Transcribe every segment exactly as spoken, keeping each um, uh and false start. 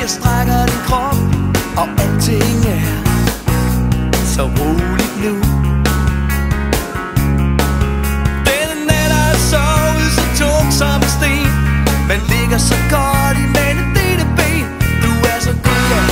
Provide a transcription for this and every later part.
jeg strækker din krop, og alting er så roligt nu. Denne nat er sovet så tung som en sten, men ligger så godt imellem dine ben. Du er så god, ja.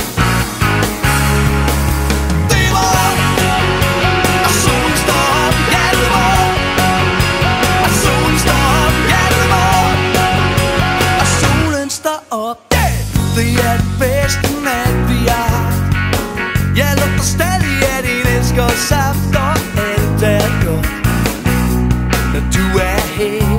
Det er morgen, og solen står op, ja det er morgen. Og solen står op, ja det er morgen. Og solen står op, yeah! Det er det bedste nat vi har haft. Jeg lugter stadig af din elskersaft, og alt er godt, når du er her.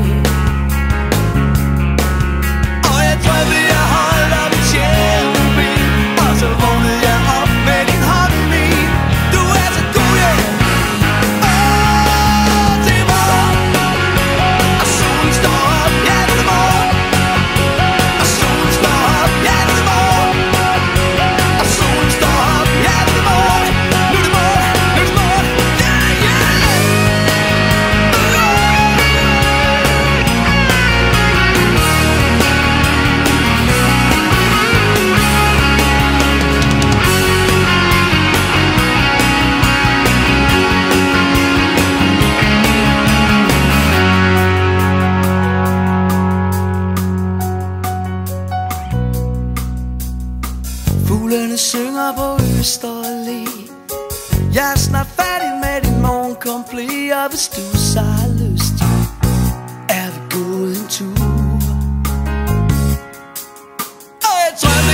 Og jeg drømte jeg holdt op i Tjernobyl, og så vågnede jeg op med din hånd i min. Du er så god, ja. Åh, det er morgen, og solen står op, ja det er morgen. Og solen står op, ja det er morgen. Og solen står op, ja det er morgen. Nu er det morgen, nu er det morgen, ja ja. Fuglene synger på Østerlæ. Jeg er snart færdig med din morgenkomplet, og hvis du så har lyst, er vi gået en tur. Og jeg drømte